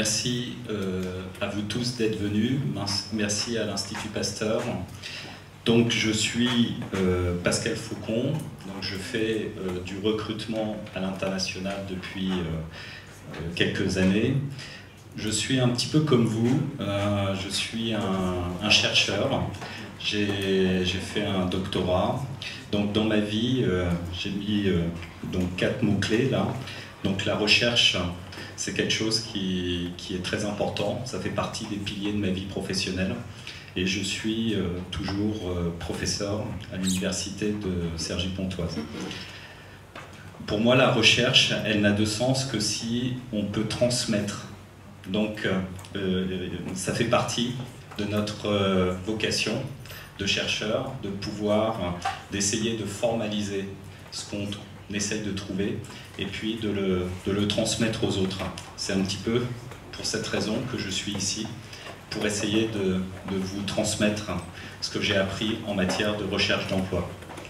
Merci à vous tous d'être venus. Merci à l'Institut Pasteur. Donc, je suis Pascal Faucon. Donc, je fais du recrutement à l'international depuis quelques années. Je suis un petit peu comme vous. Je suis un chercheur. J'ai fait un doctorat. Donc, dans ma vie, j'ai mis donc 4 mots-clés là. Donc, la recherche, c'est quelque chose qui est très important. Ça fait partie des piliers de ma vie professionnelle. Et je suis toujours professeur à l'université de Cergy-Pontoise. Pour moi, la recherche, elle n'a de sens que si on peut transmettre. Donc, ça fait partie de notre vocation de chercheur, de pouvoir, d'essayer de formaliser ce qu'on essaye de trouver et puis de le transmettre aux autres. C'est un petit peu pour cette raison que je suis ici, pour essayer de vous transmettre ce que j'ai appris en matière de recherche d'emploi.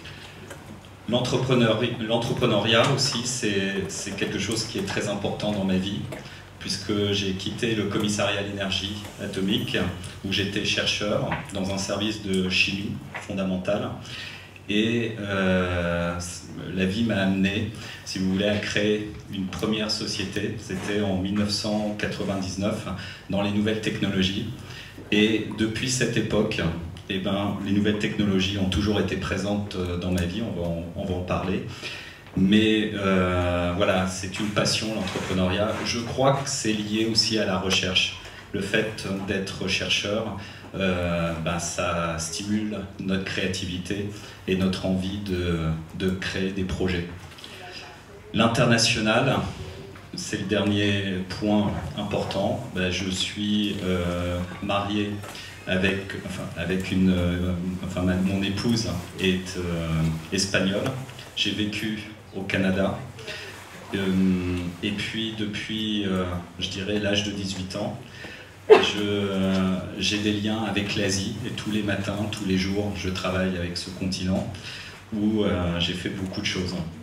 L'entrepreneuriat aussi, c'est quelque chose qui est très important dans ma vie, puisque j'ai quitté le commissariat à l'énergie atomique, où j'étais chercheur dans un service de chimie fondamentale. Et la vie m'a amené, si vous voulez, à créer une première société. C'était en 1999, dans les nouvelles technologies. Et depuis cette époque, eh ben, les nouvelles technologies ont toujours été présentes dans ma vie, on va en parler. Mais voilà, c'est une passion, l'entrepreneuriat. Je crois que c'est lié aussi à la recherche. Le fait d'être chercheur, ça stimule notre créativité et notre envie de créer des projets. L'international, c'est le dernier point important. Je suis marié mon épouse est espagnole. J'ai vécu au Canada. Et puis depuis, je dirais, l'âge de 18 ans, j'ai des liens avec l'Asie et tous les matins, tous les jours, je travaille avec ce continent où j'ai fait beaucoup de choses.